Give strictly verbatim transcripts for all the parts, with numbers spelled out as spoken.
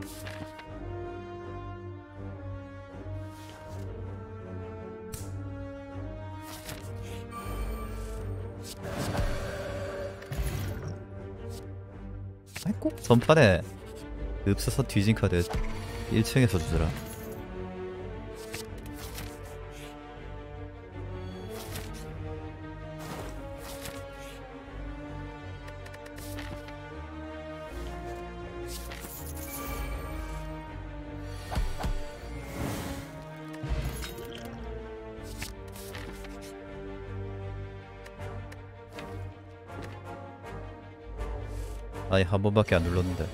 꼭 전판에 읍서서 뒤진 카드 일 층에서 주더라. 아니 한 번밖에 안 눌렀는데.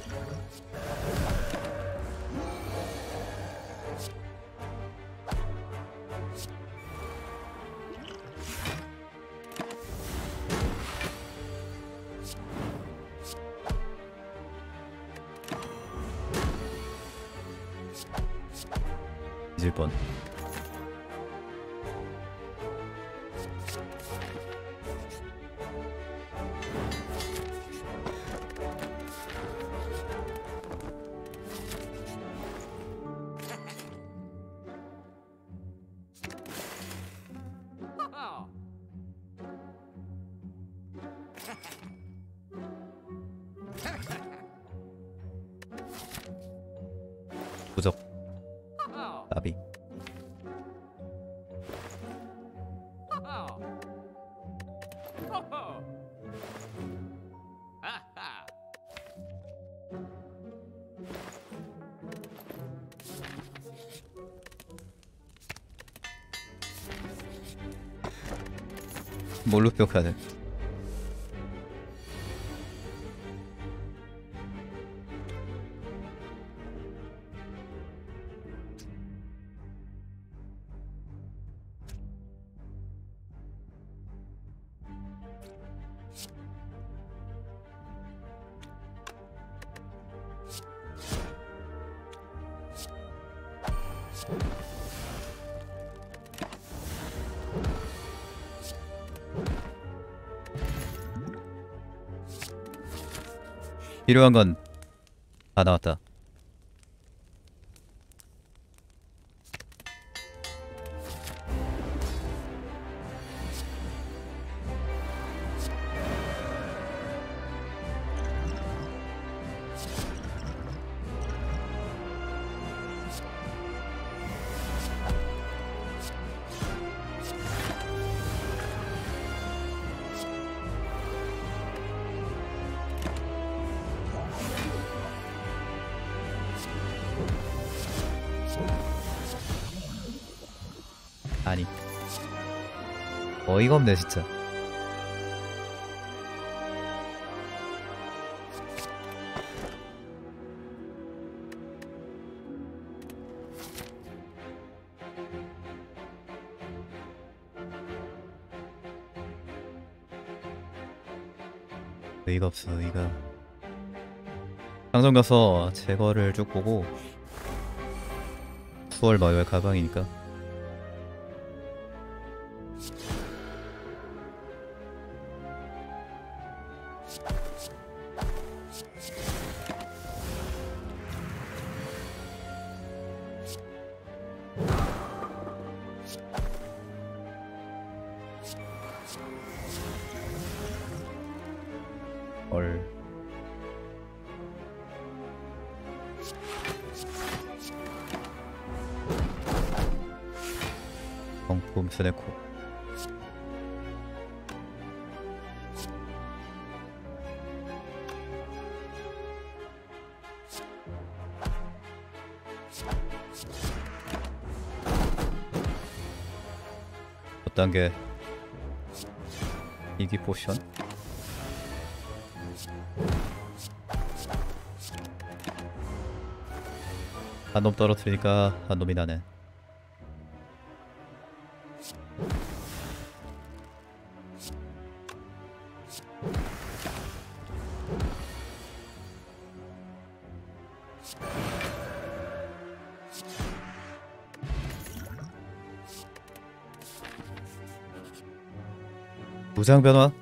잊을 뻔. 부적 나비. 뭘로 뼈가야 돼? 필요한 건 다 나왔다. 아니 어이가 없네 진짜. 의의가 없어. 의의가 상점 가서 제거를 쭉 보고 수월 마요의 가방이니까 얼 정품 스네코 첫 단계 이기 포션 한 놈 떨어뜨리니까 한 놈이 나네. 무장 변화?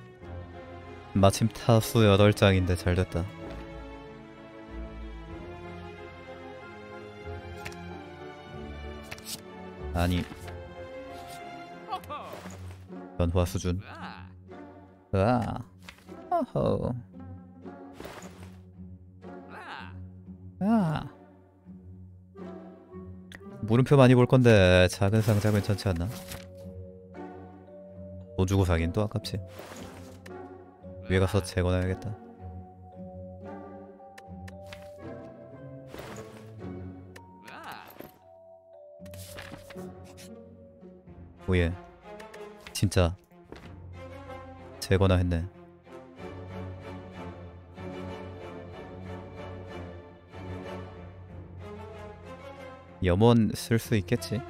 마침 타수 여덟 장인데 잘됐다. 아니 변화 수준. 으아. 어허. 아. 물음표 많이 볼 건데 작은 상자 괜찮지 않나? 돈 주고 사긴 또 아깝지. 위에 가서 재건해야겠다. 오예. 진짜 재건화 했네. 염원 쓸 수 있겠지?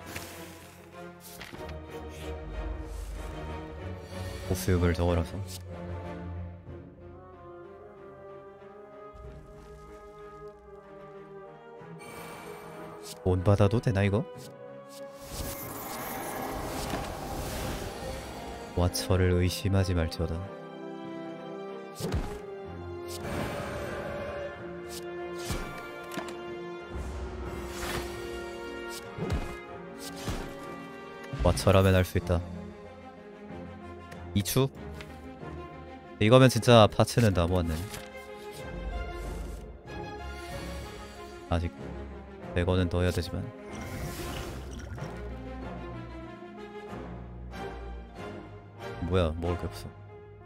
보스음을 적어라서. 돈 받아도 되나 이거? 와처를 의심하지 말지어다. 와처라면 할 수 있다. 이추? 이거면 진짜 파츠는 다 모았네. 아직 백 원은 더 해야 되지만. 뭐야, 먹을 게 없어.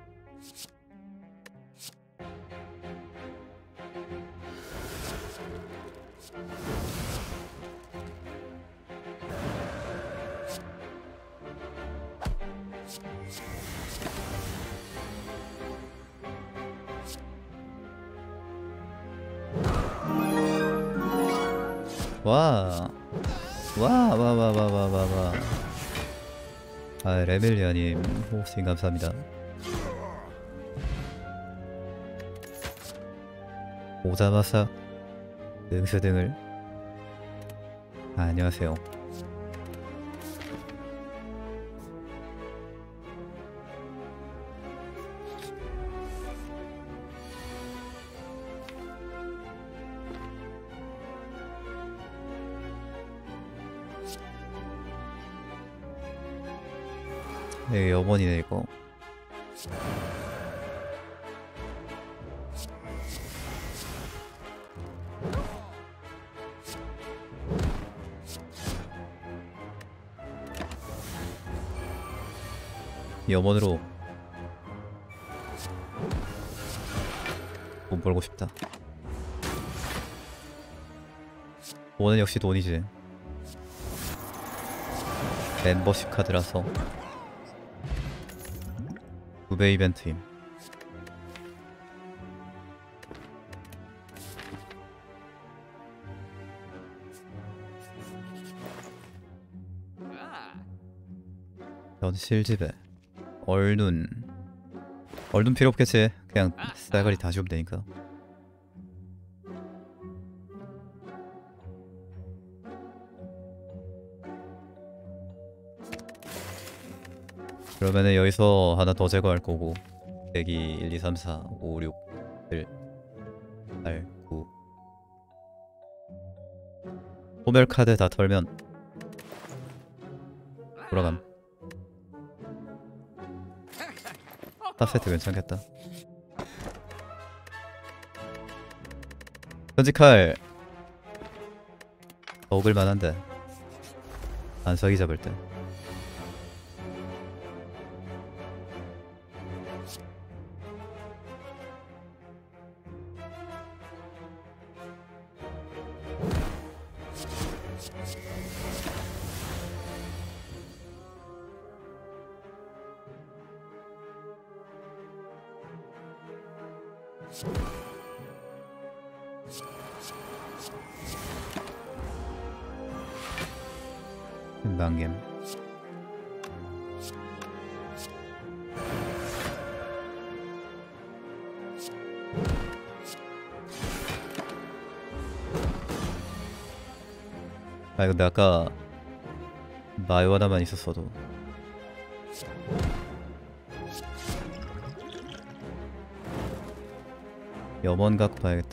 와, 와, 와, 와, 와, 와, 와, 와. 아, 레밀리아님 호스팅 감사합니다. 오자마사 응스등을. 아, 안녕하세요. 네, 염원이네 이거. 염원으로 돈 벌고 싶다. 돈은 역시 돈이지. 멤버십 카드라서. 두 배 이벤트임. 현실지배. 얼눈. 얼눈 필요 없겠지. 그냥 싸가리 다 주면 되니까. 그러면은 여기서 하나 더 제거할 거고. 대기 일, 이, 삼, 사, 오, 육, 칠, 팔, 구. 소멸 카드 다 털면 돌아감. 탑 세트 괜찮겠다. 현지칼 먹을 만한데 안석이 잡을 때. 금방겜. 아 근데 아까 마요 하나만 있었어도 염원각 봐야겠다.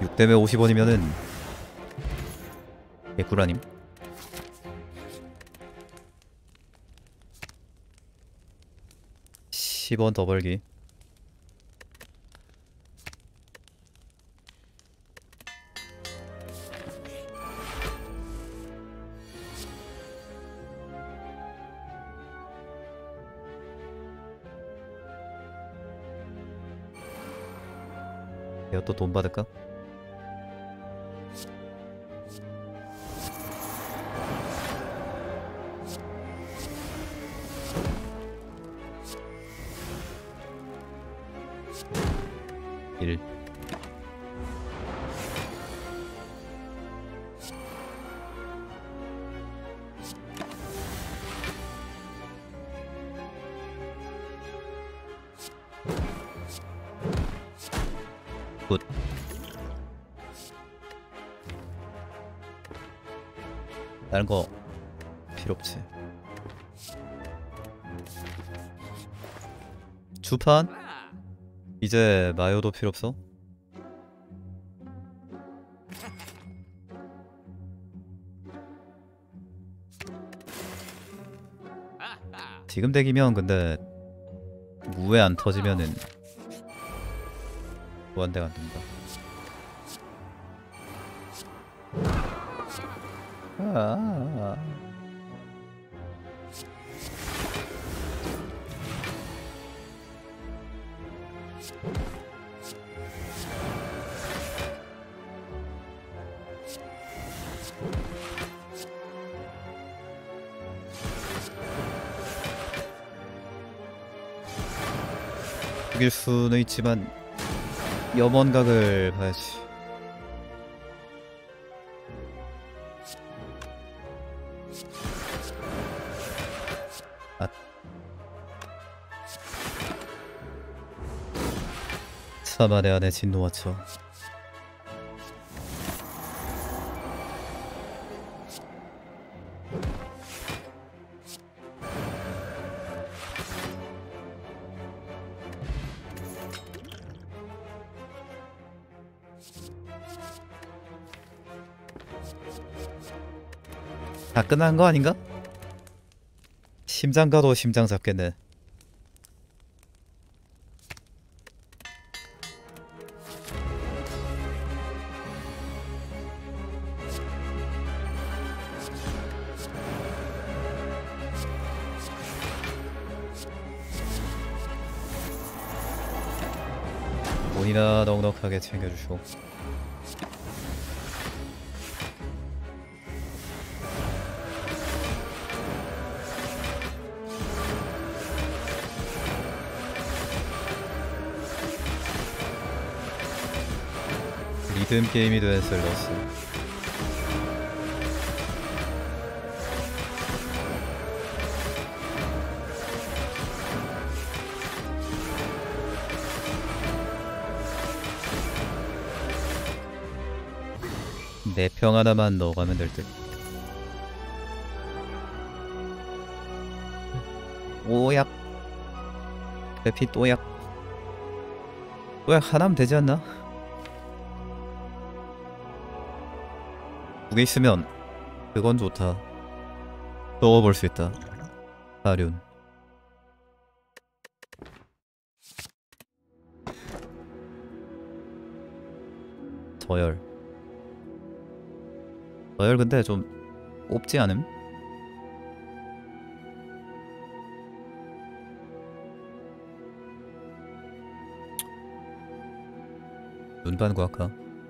육 대매 오십 원이면은 개꿀아님. 십 원 더 벌기. 내가 또 돈 받을까? 일. 굿. 다른 거 필요 없지. 주판? 이제 마요도 필요 없어? 지금 덱이면 근데 무에 안 터지면은 무한대가 안 된다. 아. 죽일 수는 있지만 염원각을 봐야지. 아. 차마 내 안에 진노 맞춰. 다 끝난 거 아닌가? 심장 가도 심장 잡겠네. 돈이나 넉넉하게 챙겨주시고. 리듬 게임이 된 셀러스. 내 평 하나만 넣어가면 될 듯. 오약. 회피 또약. 또약 하나면 되지 않나? 두 개 있으면 그건 좋다. 넣어볼 수 있다. 사륜. 저열. 저열 근데 좀 없지 않음? 눈반구 할까?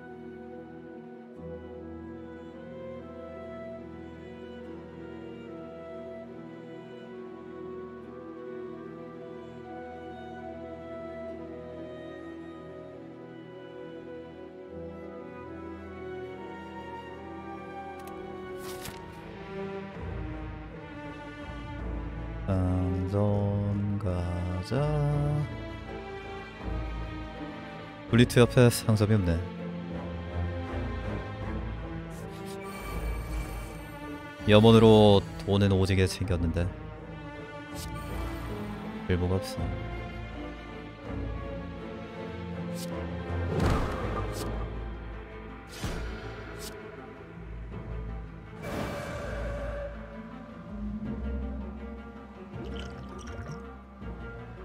상점 가자. 블리트 옆에 상점이 없네. 염원으로 돈은 오지게 챙겼는데 별뭐가 없어.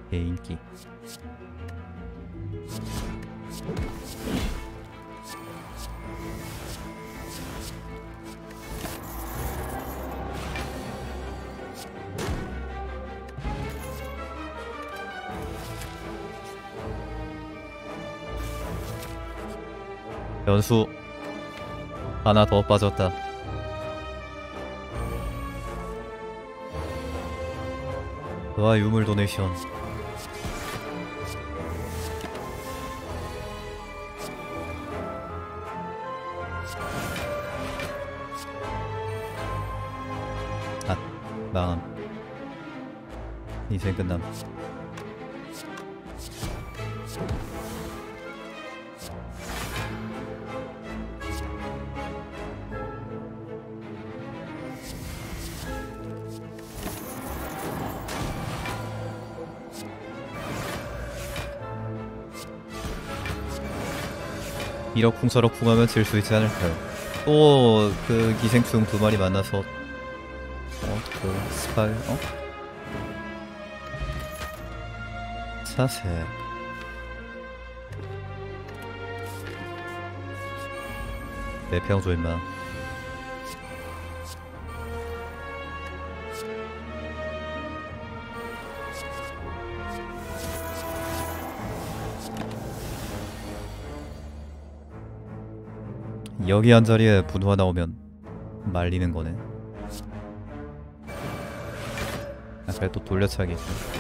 개인기. 연수 하나 더 빠졌다. 와, 유물 도네이션. 아, 망함. 인생 끝남. 이러쿵저러쿵 하면 질 수 있지 않을까요? 또 그 기생충 두 마리 만나서 어? 그 스파이 어? 사색 내 평소 임마. 여기 한 자리에 분화 나오면 말리는 거네. 아, 그래 또 돌려차기.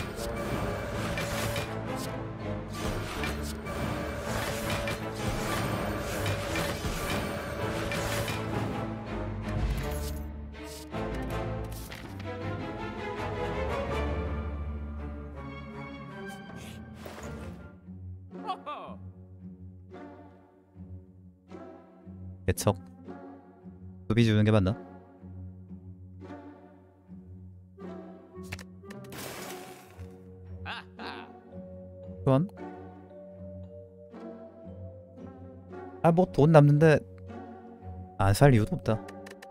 개척 수비 주는 게 맞나? 교환? 아, 뭐 돈 남는데 안 살 이유도 없다.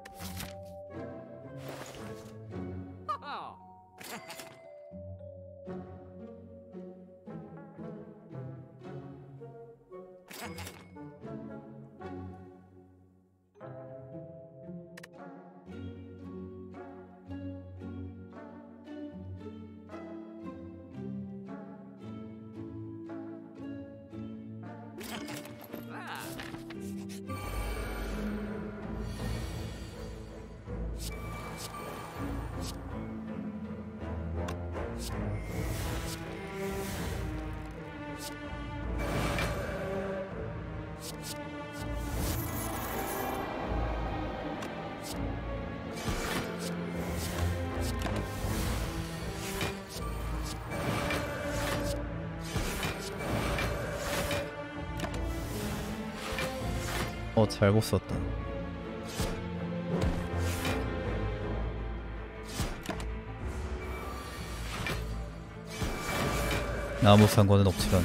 어, 잘못 썼다. 아무 상관은 없지만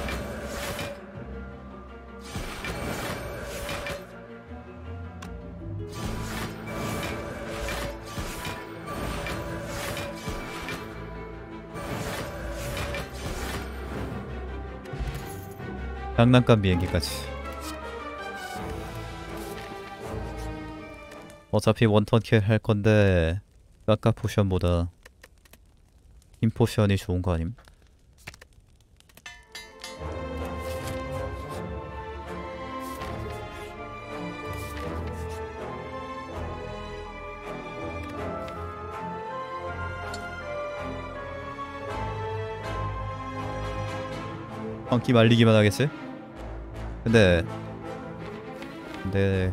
장난감 비행기까지. 어차피 원턴 킬 할 건데 까까 포션보다 힘 포션이 좋은 거 아님? 한끼 말리기만 하겠지? 근데 근데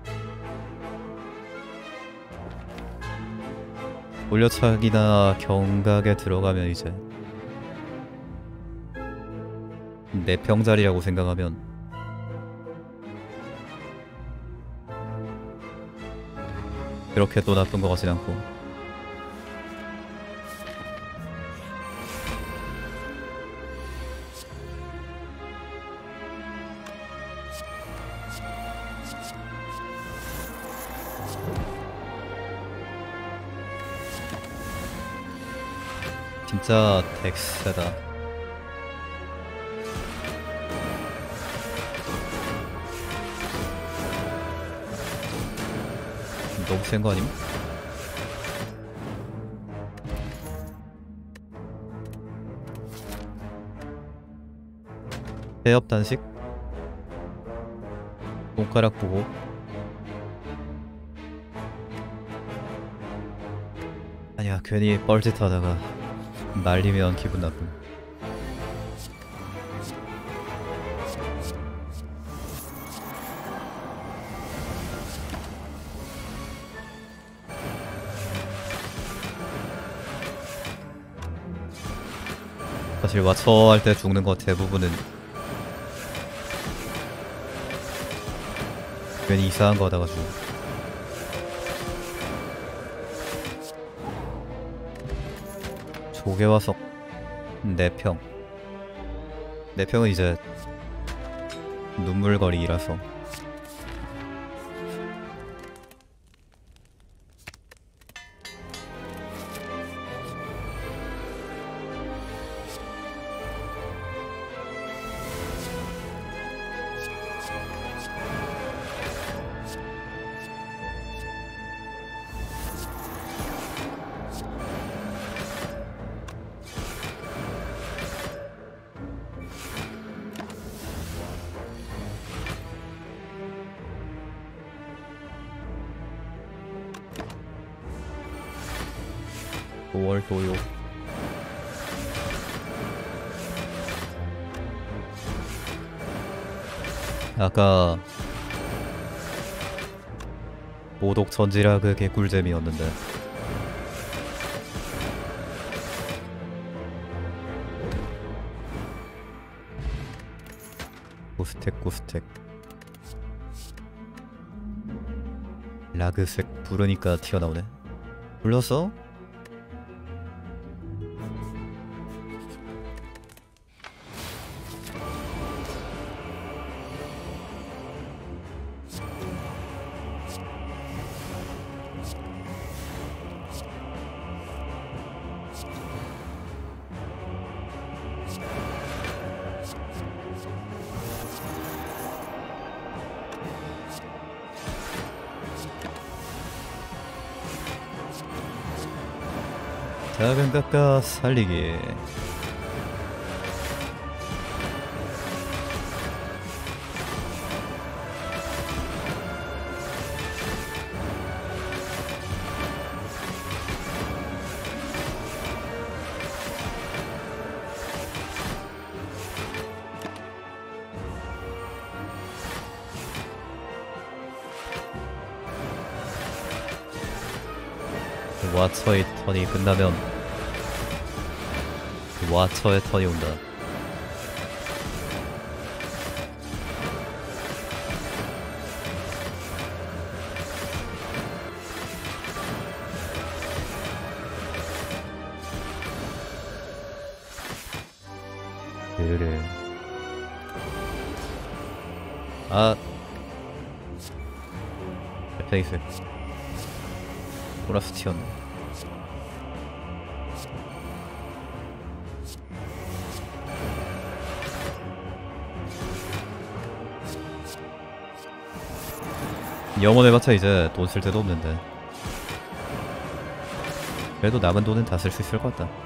돌려차기나 경각에 들어가면 이제 내 병자리라고 생각하면 그렇게 또 나쁜 것 같진 않고. 진짜 덱스다. 너무 센 거 아님? 해협 단식? 손가락 보고. 아니야, 괜히 뻘짓하다가 말리면 기분 나쁨. 사실 와처 할 때 죽는 거 대부분은 괜히 이상한 거 하다가 죽어. 조개화석 내평. 내평은 이제 눈물거리라서. 오월 도요. 아까 모독 전지라 그게 꿀잼이었는데 고스텍 고스텍 라그색 부르니까 튀어나오네. 불렀어? 작은 깎아 살리기. 와처의 턴이 끝나면 와처의 턴이 온다. 그래. 아, 페이스 보라스 튀었네. 영원 해봤자 이제 돈 쓸 데도 없는데 그래도 남은 돈은 다 쓸 수 있을 것 같다.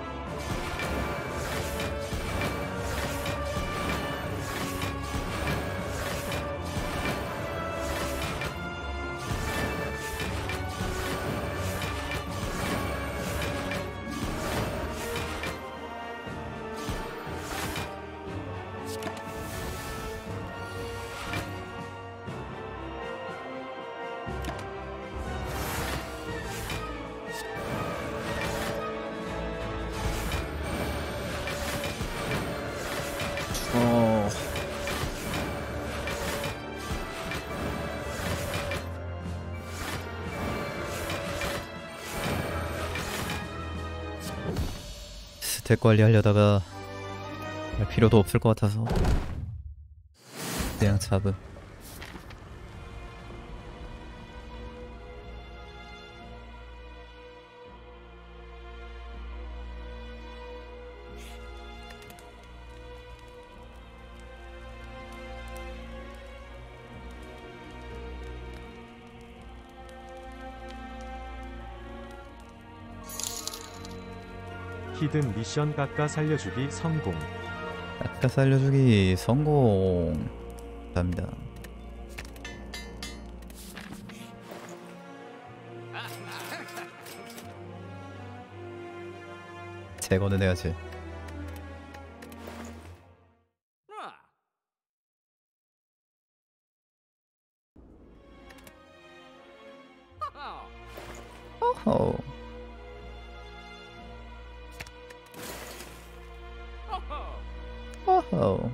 어... 스택 관리하려다가 할 필요도 없을 것 같아서 그냥 잡음. 히든 미션 깎아 살려주기 성공. 아까 살려주기 성공. 감사합니다. 제거는 해야지. 어허. 어허.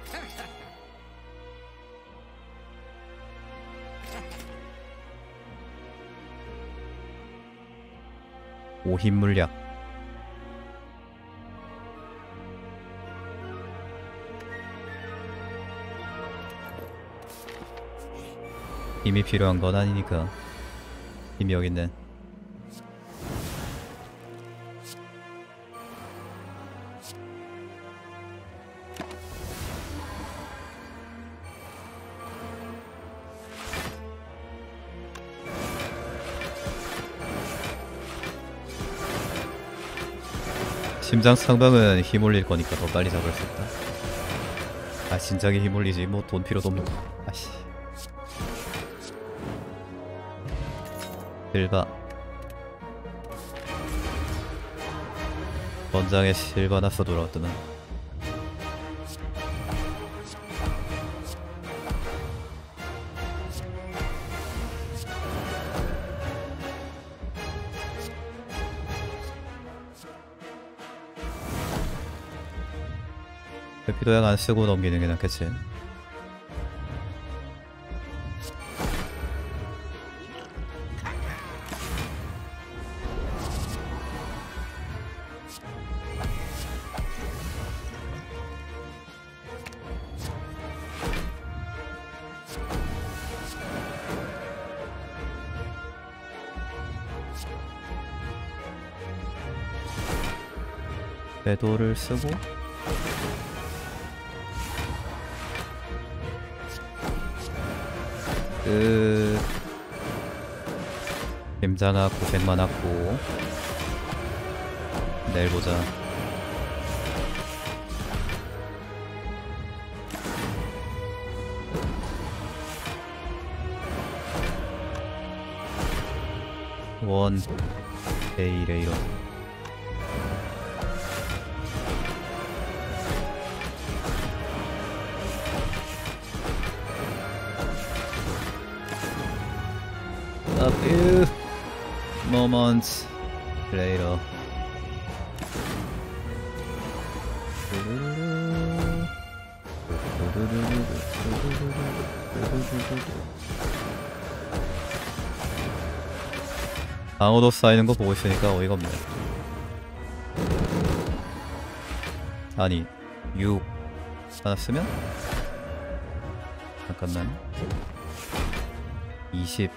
오힘 물약. 힘이 필요한 건 아니니까. 힘이 여기 있네. 심장 상방은 힘 올릴 거니까 더 빨리 잡을 수 있다. 아 진작에 힘 올리지 뭐 돈 필요도 없는 거. 아씨. 실바. 권장에 실바나서 돌아왔더만. 피도약 안 쓰고 넘기는 게 낫겠지. 궤도를 쓰고 그 김장아 고생 많았고 내일 보자. 원 에이 레이로 A few moments later. 방어도 쌓이는 거 보고 있으니까 어이가 없네. 아니 육 하나 쓰면 잠깐만 이십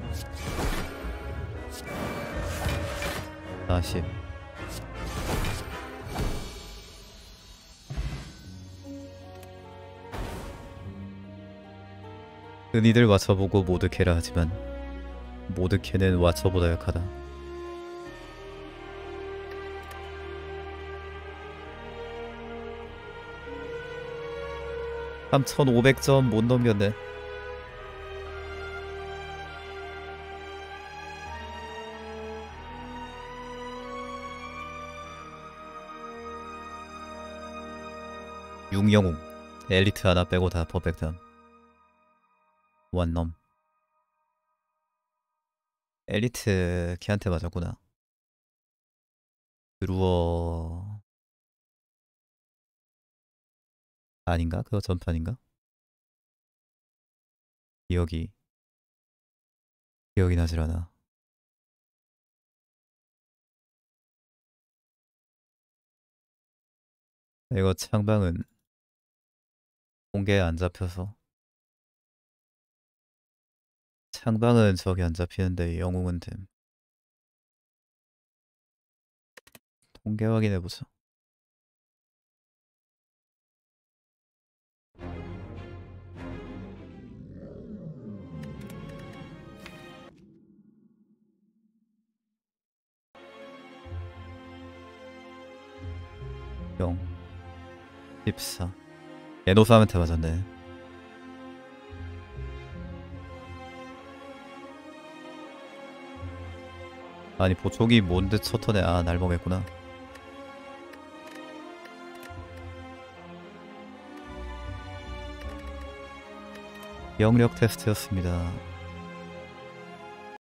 사십 흔히들 와처보고 모드캐라 하지만 모드캐는 와처보다 약하다. 삼천오백 점 못 넘겼네. 융영웅 엘리트 하나 빼고 다 퍼펙트함. 원넘 엘리트 걔한테 맞았구나. 드루어 아닌가? 그거 전판인가? 기억이 기억이 나질 않아. 이거 창방은 공개에 안 잡혀서 창방은 저기 안 잡히는데 영웅은 됨. 통계 확인해보자. 영 십사. 에노사한테 맞았네. 아니 보촉이 뭔데 첫 턴에 아 날먹했구나. 영력 테스트였습니다.